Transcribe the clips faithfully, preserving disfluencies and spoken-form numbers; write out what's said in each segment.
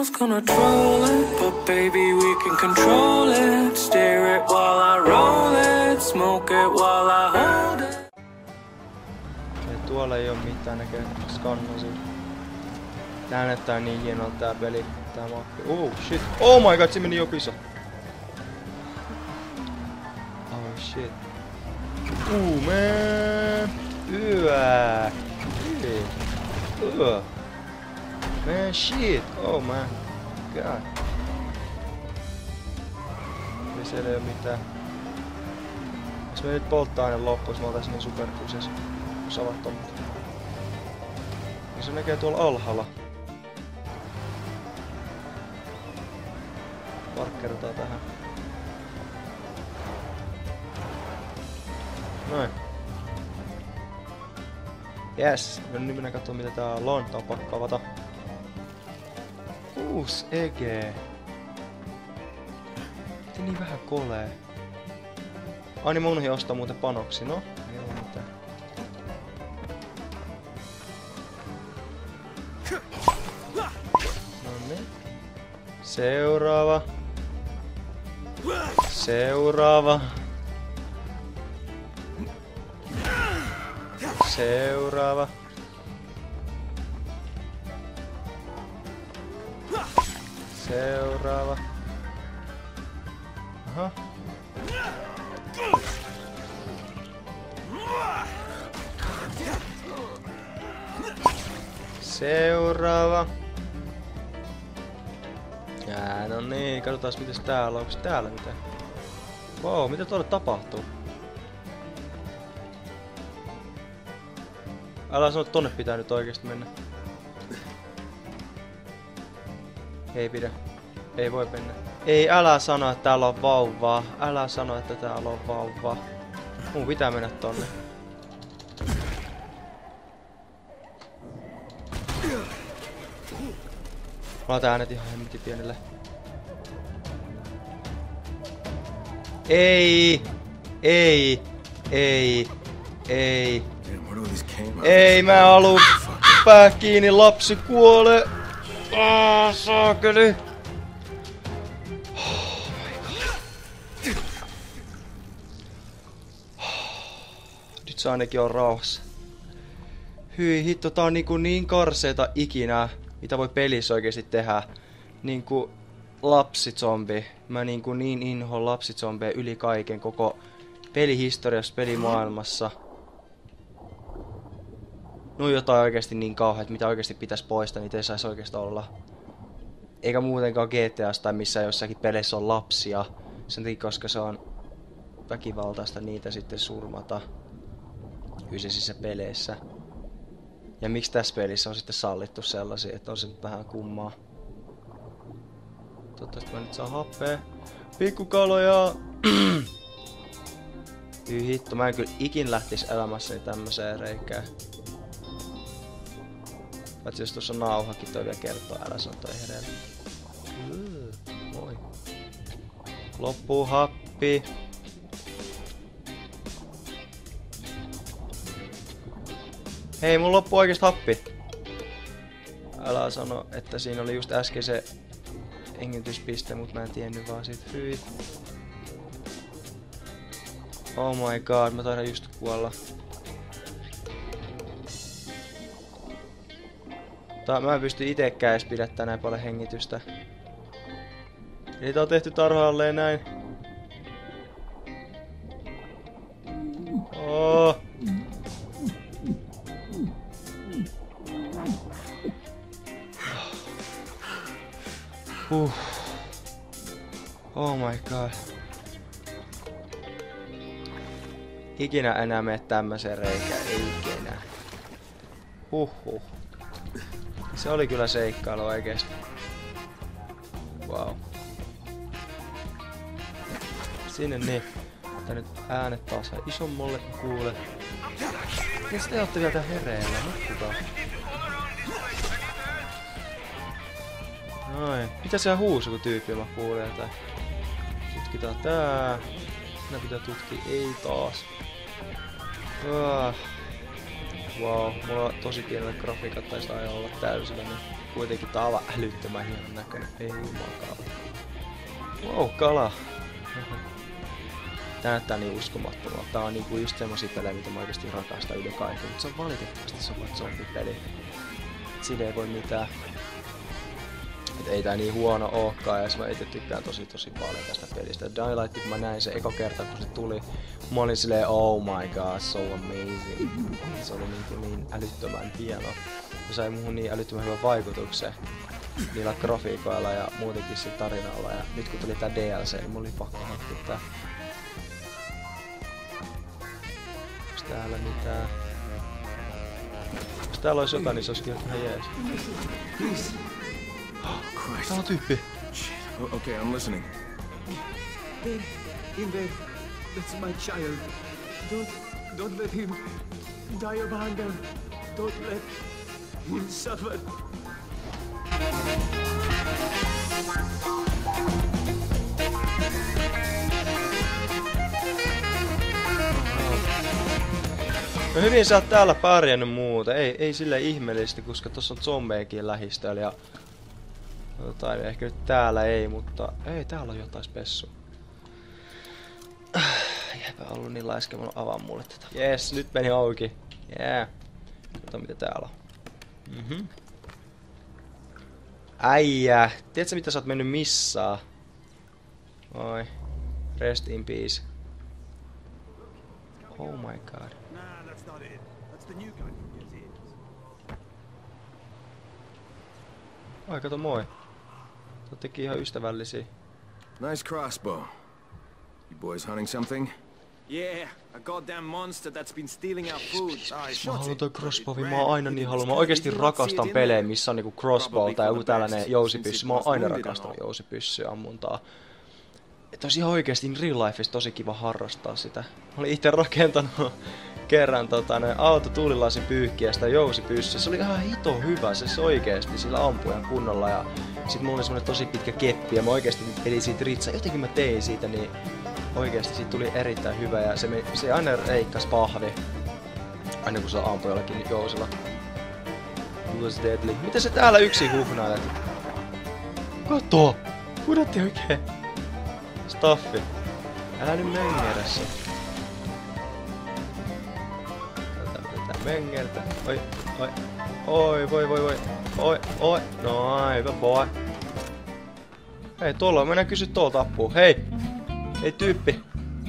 who's gonna troll it, but baby we can control it. Stare it while I roll it, smoke it while I hold it. Ja tuolla ei oo mitään näköjään, skannasin. Tää näyttää niin hienolta tää peli, tää mappi. Oh shit, oh my god, se meni jo pisa. Oh shit. Uh man. Yää. Yää. Yää. Man shit, oh man. God. Ei siellä ei oo mitään. Jos me nyt polttoaine loppuis, me oltais niin superkuses. Savattomat. Ja se näkee tuolla alhaalla. Parkkertaa tähän. Noin. Yes, no nyt mennään kattoo mitä täällä on. Tää on pakko avata. Kuus ege. Miten niin vähän kolee? Ai niin munhi ostaa muuten panoksi, no? Ei oo mitään. Noniin. Seuraava. Seuraava. Seuraava. Seuraava. Aha. Seuraava. Jää, no niin, katsotaan mitäs täällä on. Onks täällä mitään? Wow, mitä tuolla tapahtuu? Älä sano, että tonne pitää nyt oikeesti mennä. Ei pidä. Ei voi mennä. Ei, älä sano, että täällä on vauvaa. Älä sano, että täällä on vauvaa. Mun pitää mennä tonne. Mä laitan äänet ihan hemmetin pienelle. Ei! Ei! Ei! Ei! Ei mä halu pää kiinni, lapsi kuolee! Aah, saakeli! Oh my god. Nyt se ainakin on rauhassa. Hyi hitto, tää on niinku niin karseeta ikinä, mitä voi pelissä oikeesti tehdä. Niinku lapsizombi. Mä niinku niin inhoan lapsizombeja yli kaiken koko pelihistoriassa, pelimaailmassa. No jotain oikeesti niin kauheat, mitä oikeesti pitäisi poistaa, niitä ei saisi oikeesti olla. Eikä muutenkaan G T A:ssa tai missään jossakin peleissä on lapsia. Sen takia, koska se on väkivaltaista niitä sitten surmata kyseisissä peleissä. Ja miksi tässä pelissä on sitten sallittu sellaisia, että on se vähän kummaa. Toivottavasti mä nyt saan happea. Pikkukaloja! Hyi hitto, mä en kyllä ikin lähtis elämässäni tämmöiseen reikään. Paitsi jos tuossa nauhakin toi vielä kertoo, älä sano toi hereillä. Moi. Loppuu happi. Hei, mun loppuu oikeesti happi. Älä sano, että siinä oli just äsken se hengityspiste, mut mä en tiennyt vaan siitä. Hyi. Oh my god, mä taidan just kuolla. Tää, mä en pysty itekään edes pidättämään näin paljon hengitystä. Eli tää on tehty tarhalleen näin. Oh. Huh. Oh my god. Ikinä enää mene tämmöseen reikään, ei ikinä. Huhhuh. Se oli kyllä seikkailu oikeesti. Wow. Sinne niin. Tää nyt äänet taas vähän isommalle kuule. Ja sitten ootte vielä tää hereillä, nukkukaa. Noin. Mitä se huusi kun tyyppi mä kuulee jotain? Tutkitaan tää. Nää pitää tutkia, ei taas. Ah. Wow, mulla on tosi pienellä grafiikat taisi aina olla täysillä niin. kuitenkin tää on älyttömän hienon näköinen. Ei jumakala. Wow, kala. Tää näyttää niin uskomattomalta. Tää on niinku just semmosia pelejä, mitä mä oikeesti rakastan yli kaiken. Mut se on valitettavasti se on vaan zombipeli. Sille ei voi mitään. Et ei tää niin huono ookaan, ja mä itse tykkään tosi tosi paljon tästä pelistä. Dying Light, kun mä näin se eka kerta kun se tuli, mä olin silleen oh my god, so amazing. Se oli niin, niin älyttömän hieno. Se sai muhun niin älyttömän hyvän vaikutuksen niillä grafiikoilla ja muutenkin sillä tarinalla. Ja nyt kun tuli tää D L C, niin mulla oli pakko hankkia tää. Onks täällä mitään? Jos täällä olisi jotain, niin se olisi kyllä ihan jees. Täällä on tyyppi. Oh, okay, I'm listening. There, in there, that's my child. Don't, don't let him die of hunger. Don't let him suffer. No hyvin sä oot täällä pärjännyt muuta. Ei, ei silleen ihmeellisesti, koska tossa on zombeekin lähistöllä ja jotain, ehkä nyt täällä ei, mutta ei, täällä on jotain spessu. Jäpä ollut niin laiska, mä avaan mulle tätä. Jes, nyt meni auki. Jää. Yeah. Kato mitä täällä on. Mhm. Äijä. Tiedätkö mitä sä oot mennyt missaa? Oi. Rest in peace. Oh my god. Ai kato moi. Te teki ihan ystävällisiä. Nice crossbow. You boys hunting something? Yeah, a goddamn monster that's been stealing our food. I Mä haluan toi crossbow, mä oon aina niin halunnut. Mä oikeesti rakastan pelejä, missä on niinku crossbow tai joku tällainen jousipyssy. Mä oon aina rakastanut jousipyssyä ammuntaa. Et olisi ihan oikeesti in real life tosi kiva harrastaa sitä. Mä olin itse rakentanut kerran tota, auto tuulilasin pyyhkiästä jousipyssy. Se oli ihan hito hyvä, se oikeesti sillä ampujan kunnolla. Ja sit mulla oli semmonen tosi pitkä keppi ja mä oikeesti vedin siitä ritsaa. Jotenkin mä tein siitä, niin oikeesti siitä tuli erittäin hyvä. Ja se, me, se aina reikkas pahvi. Aina kun se ampui jollakin jousilla. It was deadly. Miten se täällä yksin huhnailet? Kato! Pudotti oikein. Staffi. Älä nyt mengerä se. Tätä mengertä. Oi, oi. Oi, voi, voi, voi. Oi, oi. Noin, hyvä boy. Hei, tuolla on. Mennään kysyä tuolta apua. Hei! Hei, tyyppi.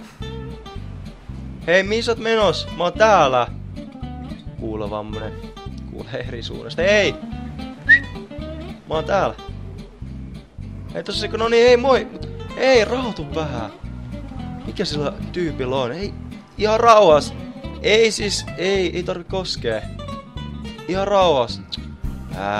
Hei, missä oot menos? Mä oon täällä. Kuulee vammonen. Kuulee eri suunnasta. Hei! Mä oon täällä. Hei, tossa se, no niin, hei, moi! Ei, rauhoitu vähän. Mikä sillä tyypillä on? Ei, ihan rauhas. Ei siis, ei, ei tarvi koskea. Ihan rauhas. Äh.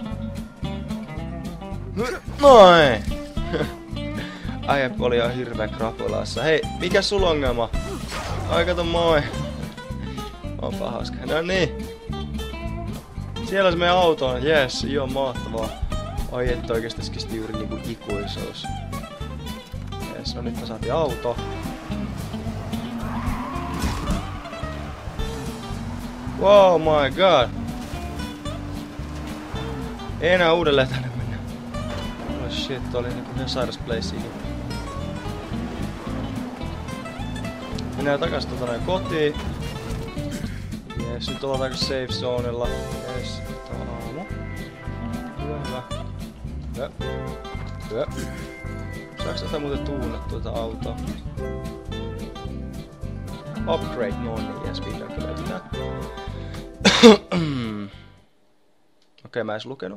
Noin. Äijä oli ihan hirveä krapulassa. Hei, mikä sulla ongelma? Ai kato moi. Onpa hauska. No niin. Siellä on meidän auto. Jes, joo mahtavaa. Ai et oikeesti keski juuri niinku ikuisuus. No nyt me saatiin auto. Wow my god. Ei enää uudelleen tänne mennä. Oh shit, toi oli niinku ihan sairas place. Mennään takas tota näin kotiin. Jes, nyt ollaan takas safe zonella. Jes, taamu. Hyvä, hyvä. Hyvä. Hyvä. Saaks tätä muuten tuunattua tätä autoa? Upgrade, no niin, jes, vihdoinkin löytytään. Okei, okay, mä en edes lukenut.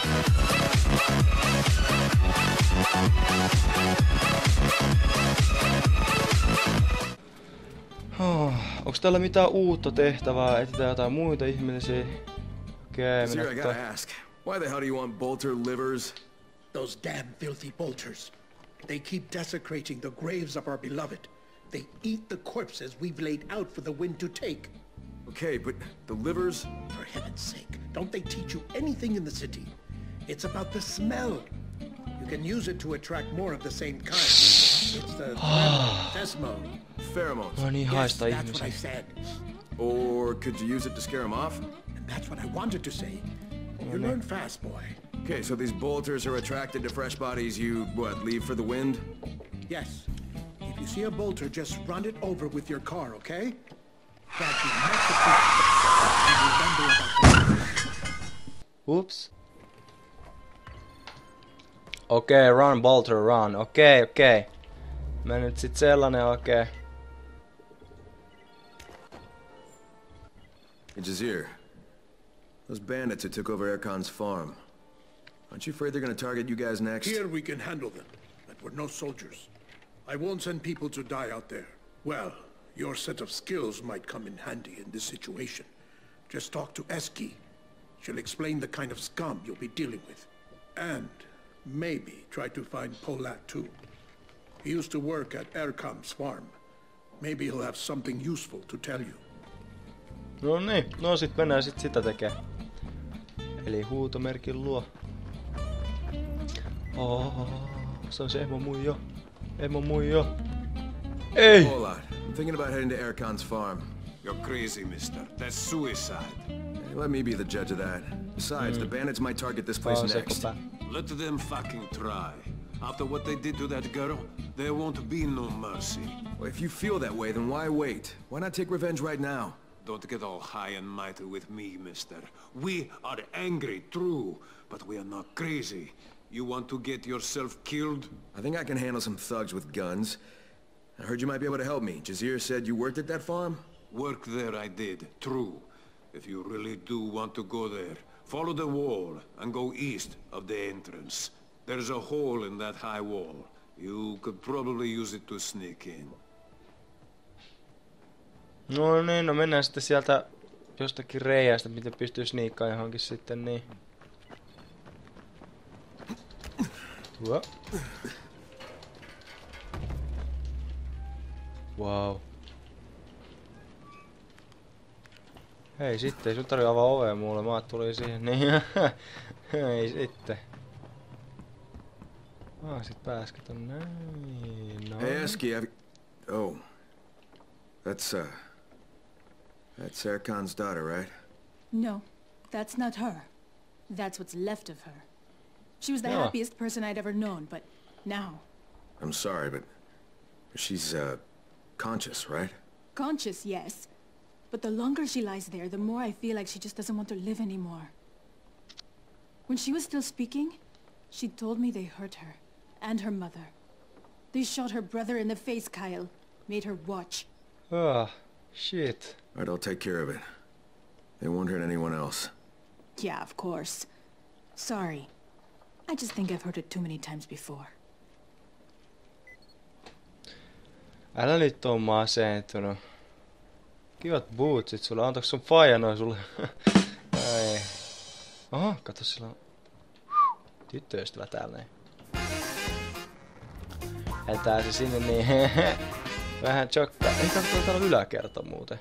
Oh, onks täällä mitään uutta tehtävää? Etsitään jotain muita ihmeellisiä? Okei, okay, Sir, I gotta ask. Why the hell do you want bolter livers? Those damn filthy bolters. They keep desecrating the graves of our beloved. They eat the corpses we've laid out for the wind to take. Okay, but the livers? For heaven's sake, don't they teach you anything in the city? It's about the smell. You can use it to attract more of the same kind. It's the pheromone. Pheromones. No niin, Yes, haistaa that's what I ihmisiä. said. Or could you use it to scare them off? And that's what I wanted to say. You learn fast, boy. Okay, so these bolters are attracted to fresh bodies. You, what, leave for the wind? Yes. If you see a bolter, just run it over with your car, okay? That'd be much appreciated. And remember about the... Oops. Okei, okay, run bolter run. Okei, okay, okei. Okay. Mä nyt sit sellainen okei. Okay. Hey, Jazir. Those bandits who took over Erkan's farm. Aren't you afraid they're gonna target you guys next? Here we can handle them, but we're no soldiers. I won't send people to die out there. Well, your set of skills might come in handy in this situation. Just talk to Eski. She'll explain the kind of scum you'll be dealing with. And maybe try to find Polat too. He used to work at Erkam's farm. Maybe he'll have something useful to tell you. No niin, no sit mennään sit sitä tekee. Eli huutomerkin luo. Oh, se on se emo muijo. Emo muijo. Ei! Polat, I'm thinking about heading to Erkan's farm. You're crazy, mister. That's suicide. Hey, let me be the judge of that. Besides, mm. the bandits might target this place oh, next. Let them fucking try. After what they did to that girl, there won't be no mercy. Well, if you feel that way, then why wait? Why not take revenge right now? Don't get all high and mighty with me, mister. We are angry, true, but we are not crazy. You want to get yourself killed? I think I can handle some thugs with guns. I heard you might be able to help me. Jazir said you worked at that farm? Work there I did, true. If you really do want to go there, follow the wall and go east of the entrance. There's a hole in that high wall. You could probably use it to sneak in. No niin, no mennään sitten sieltä jostakin reiästä, miten pystyy sniikkaan johonkin sitten niin. Tuo. Wow. Hei sitten, ei sun tarvitse avaa ovea mulle, maat tuli siihen, niin ei sitten. Ah, sit pääskö ton näin, no. Hey, Eski, I've... Oh. That's, uh... That's Erkan's daughter, right? No, that's not her. That's what's left of her. She was the Yeah. happiest person I'd ever known, but now... I'm sorry, but... She's, uh... conscious, right? Conscious, yes. But the longer she lies there, the more I feel like she just doesn't want to live anymore. When she was still speaking, she told me they hurt her. And her mother. They shot her brother in the face, Kyle. Made her watch. Ah, shit. Alright, I'll take care of it. They won't hurt anyone else. Yeah, of course. Sorry. I just think I've heard it too many times before. Älä nyt oo masentunut. Kivat bootsit sulle. Antaks sun faija noin sulle? Ei. Oho, kato sillä on tyttöystävä täällä näin. Lähetään se sinne niin. Vähän chokkaa. Ei katso, täällä on yläkerta muuten.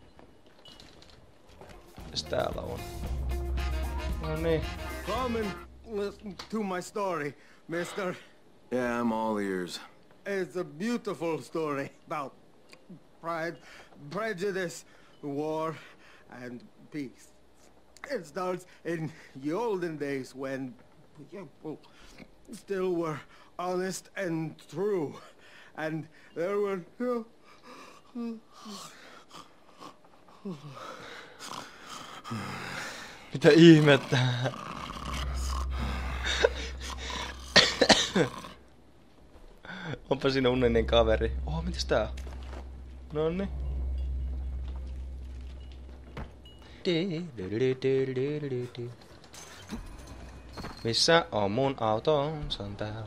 Mitäs täällä on? No niin. Come and listen to my story, mister. Yeah, I'm all ears. It's a beautiful story about pride, prejudice, war, and peace. It starts in the olden days when people still were honest and true, and there were no... Mitä ihmettä? Onpa siinä uninen kaveri. Oho, mitäs tää on? Nonni. Missä on mun auto? Se on täällä.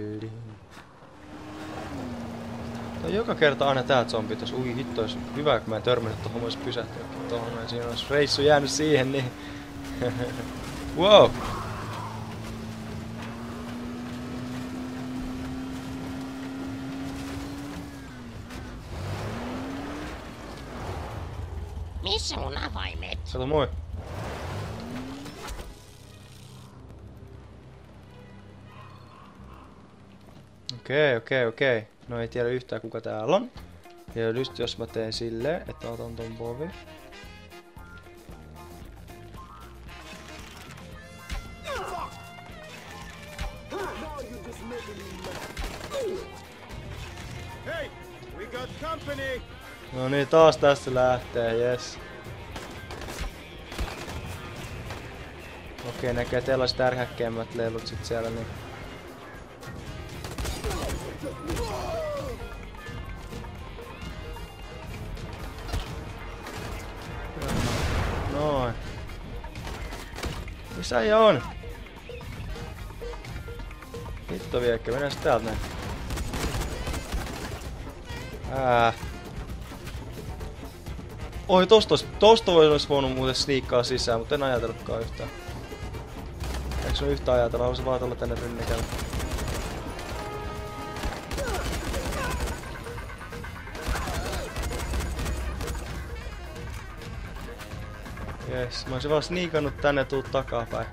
No, joka kerta aina tää zombi tos. Ui hitto, olisi hyvä kun mä en törmännyt tohon, mä ois pysähtynyt tohon. Ja siinä olisi reissu jäänyt siihen, niin... Wow! Missä mun avaimet? Kato moi. Okei, okei, okei. No ei tiedä yhtään kuka täällä on. Ja just jos mä teen silleen, että otan ton bovi. company. No niin, taas tästä lähtee, jes. Okei, näkee teillä olisi tärhäkkeimmät lelut sit siellä, niin... Noin. Missä äijä on? Hitto viekkä, mennään täältä näin. Ää. Oi, tosta, tosta vois voinut muuten sniikkaa sisään, mutta en ajatellutkaan yhtään. Eikö se ole yhtään ajatella? Haluaisin vaan tulla tänne rynnikälle. Jes, mä oisin vaan sniikannut tänne ja tuu takapäin.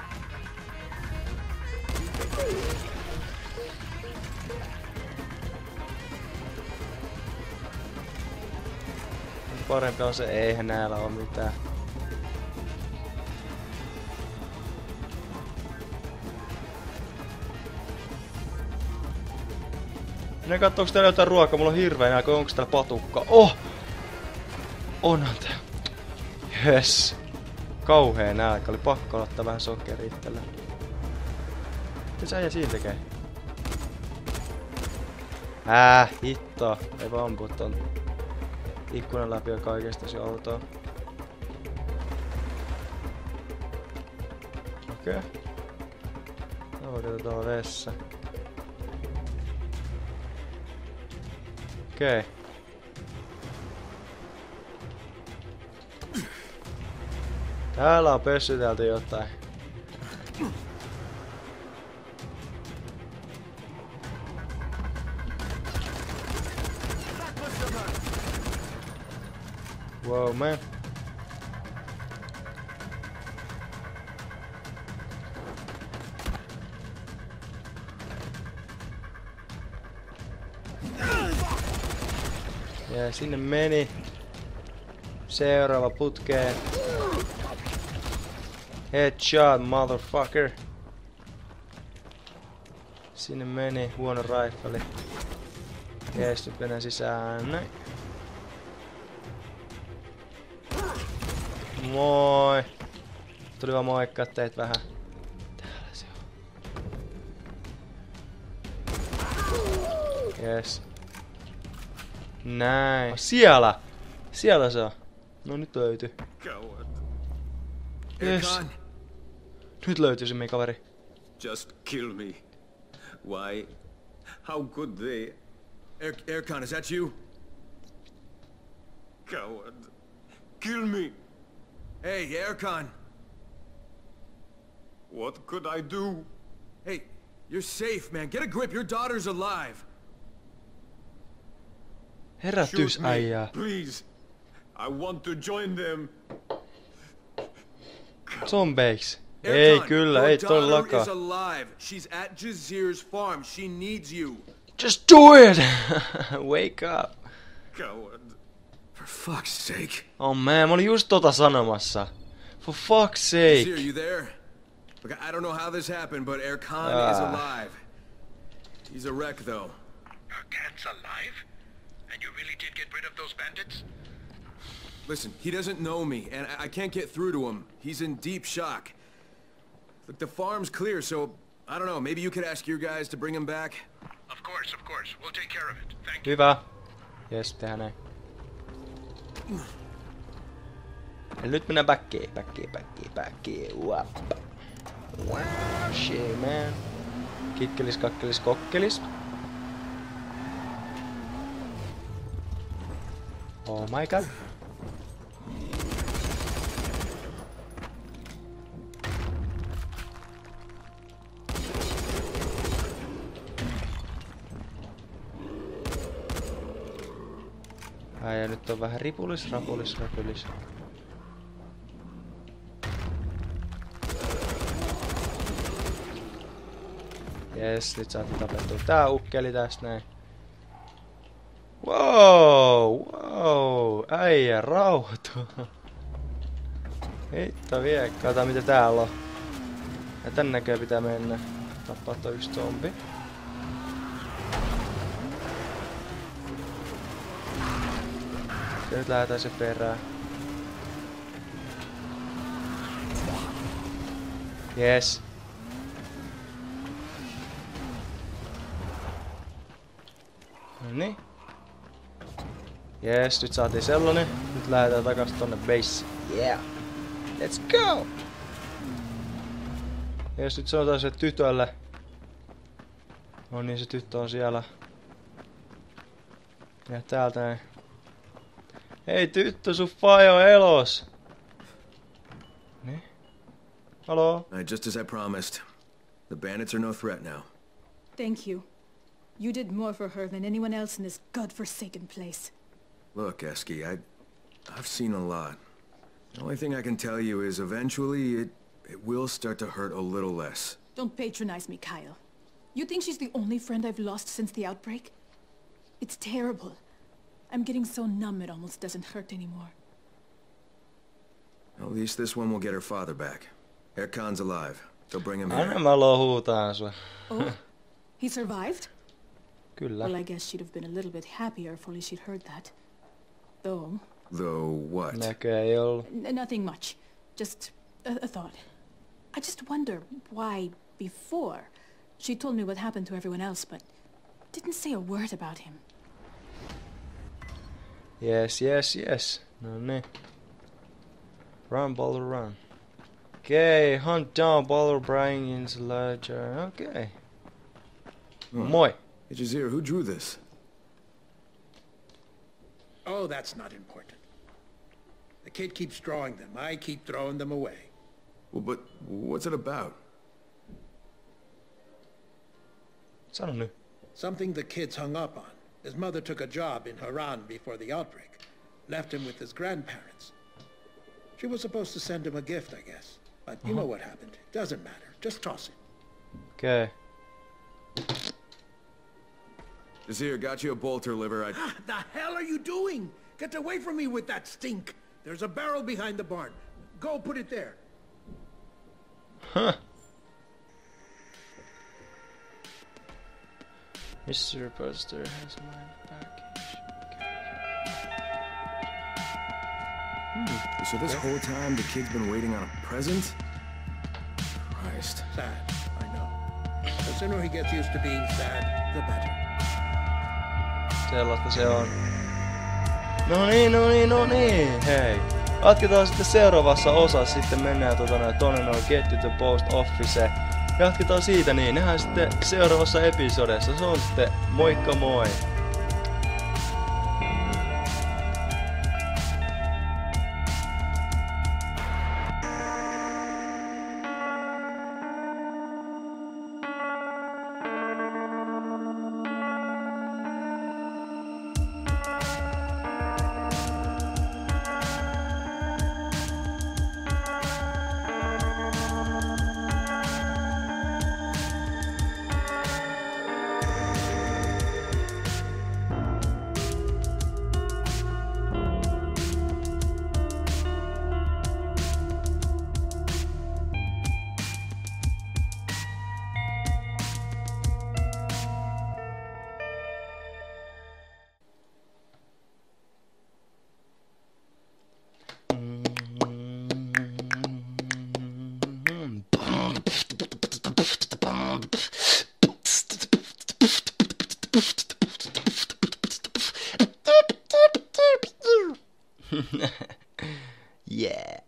Parempi on se, eihän näillä oo mitään. Mennään kattoo, täällä jotain ruokaa, mulla on hirveä nälkä, onko täällä patukka? Oh! Onhan tää. Jes. Kauhea nälkä, oli pakko ottaa vähän sokeria itsellä. Mitä sä äijä siinä tekee? Ää, hitto. Ei vaan ampua ton ikkunan läpi on kaikesta se autoa. Okei. Okay. No oikein tuohon vessa. Okei. Okay. Täällä on pössytelty jotain. Wow, man. Ja sinne meni. Seuraava putkeen. Headshot, motherfucker. Sinne meni. Huono rifle. Jees, nyt mennään sisään. Näin. Moi! Tuli vaan moikkaa teet vähän. Täällä se on. Jes. Näin. Siellä! Siellä se on. No nyt löytyi. Jes. Nyt löytyi se meidän kaveri. Just kill me. Why? How could they? Air Aircon, is that you? Coward. Kill me. Hey, Aircon. What could I do? Hey, you're safe, man. Get a grip. Your daughter's alive. Herätys, äijää. Please. I want to join them. Zombeiksi. Ei kyllä, ei todellakaan. Is alive. She's at Jazir's farm. She needs you. Just do it! Wake up. Coward. For fuck's sake. Oh man, mä olin just tota sanomassa. For fuck's sake. Jazir, you there? Look, I don't know how this happened, but Erkan ah. is alive. He's a wreck, though. Erkan's alive? And you really did get rid of those bandits? Listen, he doesn't know me, and I can't get through to him. He's in deep shock. Look, the farm's clear, so I don't know. Maybe you could ask your guys to bring him back. Of course, of course. We'll take care of it. Thank you. Hyvä. Jes, tehdään näin. Ja nyt mennään backiin, backiin, backiin, backiin. Wappa. Wow, shit, man. Kikkelis, kakkelis, kokkelis. Oh my god. Ai ja nyt on vähän ripulis, rapulis, rapulis. Jes, nyt saatiin tapettua tää ukkeli tästä näin. Wow, wow, äijä rauhoitu. Hitto vie, katsotaan mitä täällä on. Ja tän näköä pitää mennä. Tappaa toi yksi zombi. Ja nyt lähdetään se perään. Yes. Noniin. Yes, nyt saatiin sellainen. Nyt lähdetään takas tonne base. Yeah. Let's go! Yes, nyt sanotaan se tytölle. No niin, se tyttö on siellä. Ja täältä näin. Hei tyttö, sun faija on elos! Niin? Haloo? Alright, just as I promised. The bandits are no threat now. Thank you. You did more for her than anyone else in this godforsaken place. Look, Eski, I... I've seen a lot. The only thing I can tell you is eventually it... it will start to hurt a little less. Don't patronize me, Kyle. You think she's the only friend I've lost since the outbreak? It's terrible. I'm getting so numb it almost doesn't hurt anymore. At least this one will get her father back. Erkan's alive. They'll bring him Anna here. mä lohutaan sua. Oh? He survived? Kyllä. Well, I guess she'd have been a little bit happier if only she'd heard that. Though... Though what? Näkö ei ollut. N nothing much. Just a, a thought. I just wonder why, before, she told me what happened to everyone else, but didn't say a word about him. Yes, yes, yes. No niin. Run, Baller, run. Okay, hunt down Baller, bring in the ledger. Okay. Hmm. Moi. Hey, Jazir, who drew this? Oh, that's not important. The kid keeps drawing them. I keep throwing them away. Well, but what's it about? Sano nyt. Something the kid's hung up on. His mother took a job in Haran before the outbreak. Left him with his grandparents. She was supposed to send him a gift, I guess. But you know what happened. It doesn't matter. Just toss it. Okay. Jazir, got you a bolter liver. I... The hell are you doing? Get away from me with that stink. There's a barrel behind the barn. Go put it there. Huh. Mister Buster has my package. Hmm. So this whole time the kid's been waiting on a present? Christ. Sad, I know. The sooner he gets used to being sad, the better. Sellaista se on. No niin, no niin, no niin, hei. Jatketaan sitten seuraavassa osassa, sitten mennään tota noin tonne noin Get to the Post Office. Jatketaan siitä niin, nähdään sitten seuraavassa episodessa. Se on sitten moikka moi! Yeah.